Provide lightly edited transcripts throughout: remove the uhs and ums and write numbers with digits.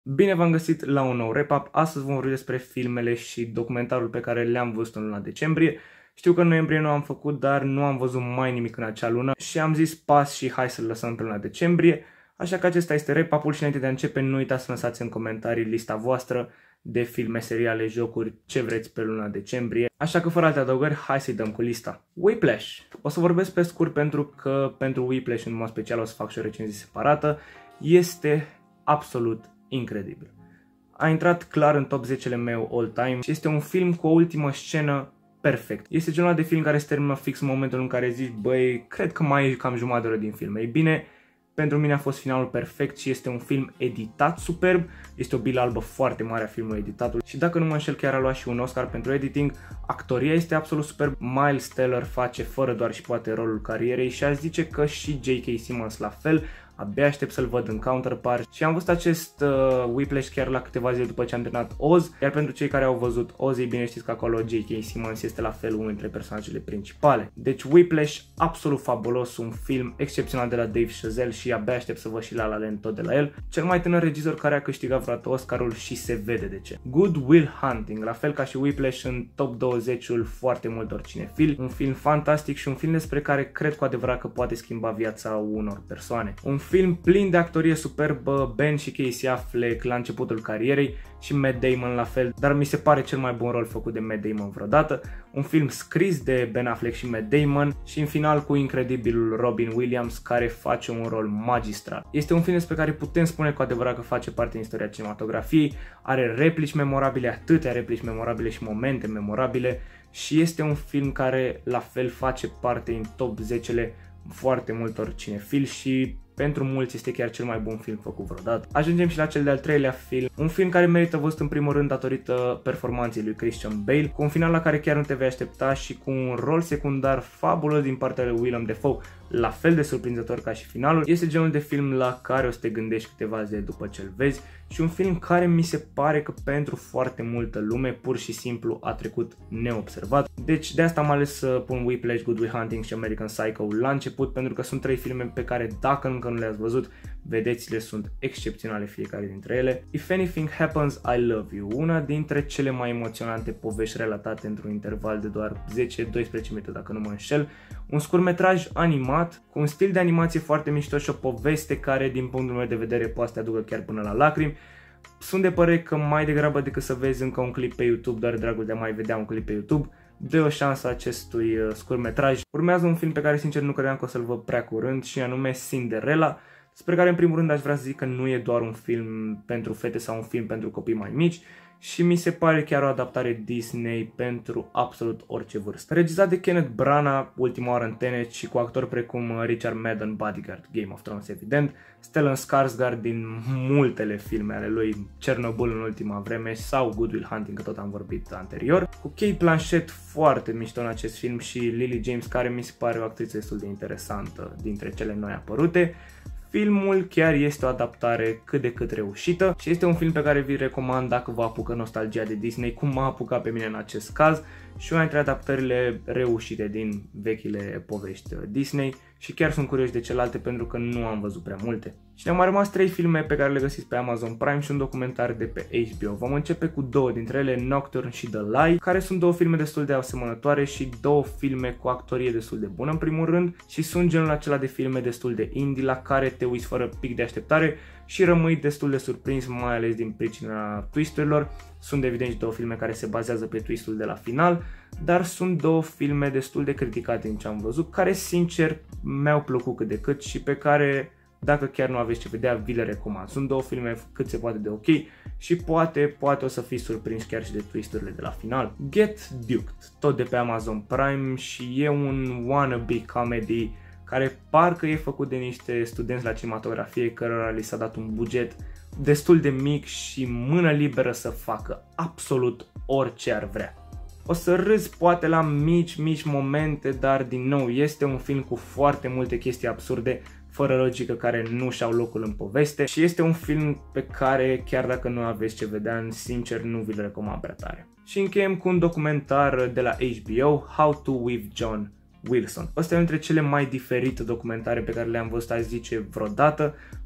Bine v-am găsit la un nou wrap-up. Astăzi vom vorbi despre filmele și documentarul pe care le-am văzut în luna decembrie. Știu că în noiembrie nu am făcut, dar nu am văzut mai nimic în acea lună și am zis pas și hai să-l lăsăm pe luna decembrie. Așa că acesta este wrap-up-ul și înainte de a începe, nu uitați să lăsați în comentarii lista voastră de filme, seriale, jocuri, ce vreți pe luna decembrie. Așa că fără alte adăugări, hai să-i dăm cu lista. Whiplash. O să vorbesc pe scurt pentru că pentru Whiplash în mod special o să fac și o recenzie separată. Este absolut incredibil. A intrat clar în top 10-le meu all time și este un film cu o ultimă scenă perfect. Este genul de film care se termină fix în momentul în care zici, băi, cred că mai e cam jumătate de oră din film. Ei bine, pentru mine a fost finalul perfect și este un film editat superb. Este o bilă albă foarte mare a filmului editatul și dacă nu mă înșel chiar a luat și un Oscar pentru editing. Actoria este absolut superb. Miles Teller face fără doar și poate rolul carierei și aș zice că și J.K. Simmons la fel. Abia aștept să-l văd în Counterpart și am văzut acest Whiplash chiar la câteva zile după ce am terminat Oz, iar pentru cei care au văzut Oz, ei bine știți că acolo J.K. Simmons este la fel unul dintre personajele principale. Deci Whiplash, absolut fabulos, un film excepțional de la Dave Chazelle și abia aștept să văd și La La Land tot de la el. Cel mai tânăr regizor care a câștigat vreodată Oscarul și se vede de ce. Good Will Hunting, la fel ca și Whiplash în top 20-ul foarte multor cinefili, un film fantastic și un film despre care cred cu adevărat că poate schimba viața unor persoane. Un film plin de actorie superbă, Ben și Casey Affleck la începutul carierei și Matt Damon la fel, dar mi se pare cel mai bun rol făcut de Matt Damon vreodată. Un film scris de Ben Affleck și Matt Damon și în final cu incredibilul Robin Williams care face un rol magistral. Este un film despre care putem spune cu adevărat că face parte din istoria cinematografiei, are replici memorabile, atâtea replici memorabile și momente memorabile și este un film care la fel face parte din top 10-le foarte multor cinefili și pentru mulți este chiar cel mai bun film făcut vreodată. Ajungem și la cel de-al treilea film, un film care merită văzut în primul rând datorită performanței lui Christian Bale, cu un final la care chiar nu te vei aștepta și cu un rol secundar fabulos din partea lui Willem Dafoe, la fel de surprinzător ca și finalul. Este genul de film la care o să te gândești câteva zile după ce îl vezi și un film care mi se pare că pentru foarte multă lume pur și simplu a trecut neobservat. Deci de asta am ales să pun Whiplash, Good Will Hunting și American Psycho la început, pentru că sunt trei filme pe care dacă încă nu le-ați văzut, vedeți-le, sunt excepționale fiecare dintre ele. If Anything Happens, I Love You, una dintre cele mai emoționante povești relatate într-un interval de doar 10-12 minute dacă nu mă înșel. Un scurtmetraj animat, cu un stil de animație foarte mișto și o poveste care din punctul meu de vedere poate să te aducă chiar până la lacrimi. Sunt de părere că mai degrabă decât să vezi încă un clip pe YouTube, doar de dragul de a mai vedea un clip pe YouTube, dă o șansă acestui scurtmetraj. Urmează un film pe care sincer nu credeam că o să-l văd prea curând și anume Cinderella, despre care în primul rând aș vrea să zic că nu e doar un film pentru fete sau un film pentru copii mai mici și mi se pare chiar o adaptare Disney pentru absolut orice vârstă. Regizat de Kenneth Branagh, ultima oară în Tenet și cu actori precum Richard Madden, Bodyguard, Game of Thrones evident, Stellan Skarsgård din multele filme ale lui, Chernobyl în ultima vreme sau Good Will Hunting, că tot am vorbit anterior, cu Cate Blanchett foarte mișto în acest film și Lily James care mi se pare o actriță destul de interesantă dintre cele noi apărute. Filmul chiar este o adaptare cât de cât reușită și este un film pe care vi-l recomand dacă vă apucă nostalgia de Disney, cum m-a apucat pe mine în acest caz și una dintre adaptările reușite din vechile povești Disney și chiar sunt curios de celelalte pentru că nu am văzut prea multe. Și ne-au mai rămas 3 filme pe care le găsiți pe Amazon Prime și un documentar de pe HBO. Vom începe cu două dintre ele, Nocturne și The Lie, care sunt două filme destul de asemănătoare și două filme cu actorie destul de bună în primul rând și sunt genul acela de filme destul de indie la care te uiți fără pic de așteptare și rămâi destul de surprins, mai ales din pricina twisturilor. Sunt evident și două filme care se bazează pe twistul de la final, dar sunt două filme destul de criticate în ce am văzut, care sincer mi-au plăcut cât de cât și pe care, dacă chiar nu aveți ce vedea, vi le recomand. Sunt două filme cât se poate de ok și poate o să fiți surprins chiar și de twisturile de la final. Get Duked, tot de pe Amazon Prime și e un wannabe comedy care parcă e făcut de niște studenți la cinematografie cărora li s-a dat un buget destul de mic și mână liberă să facă absolut orice ar vrea. O să râzi poate la mici momente, dar din nou este un film cu foarte multe chestii absurde, fără logică, care nu și-au locul în poveste și este un film pe care, chiar dacă nu aveți ce vedea, sincer nu vi-l recomand prea tare. Și încheiem cu un documentar de la HBO, How to with John Wilson. Ăsta e unul dintre cele mai diferite documentare pe care le-am văzut, aș zice, vreodată,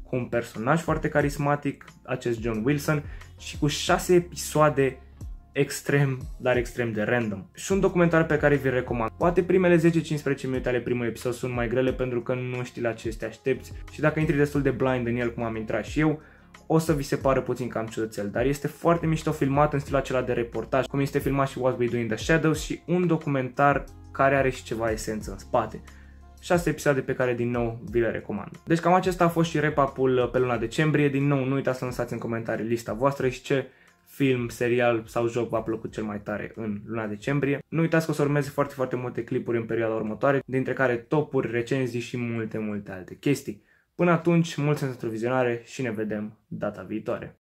cu un personaj foarte carismatic, acest John Wilson, și cu 6 episoade extrem, dar extrem de random. Și un documentar pe care vi-l recomand. Poate primele 10-15 minute ale primului episod sunt mai grele pentru că nu știi la ce te aștepți și dacă intri destul de blind în el, cum am intrat și eu, o să vi se pară puțin cam ciudățel, dar este foarte mișto filmat în stilul acela de reportaj, cum este filmat și What We Do in the Shadows, și un documentar care are și ceva esență în spate. 6 episoade pe care din nou vi le recomand. Deci cam acesta a fost și wrap-up-ul pe luna decembrie. Din nou, nu uitați să lăsați în comentarii lista voastră și ce film, serial sau joc v-a plăcut cel mai tare în luna decembrie. Nu uitați că o să urmeze foarte multe clipuri în perioada următoare, dintre care topuri, recenzii și multe alte chestii. Până atunci, mult sens pentru vizionare și ne vedem data viitoare.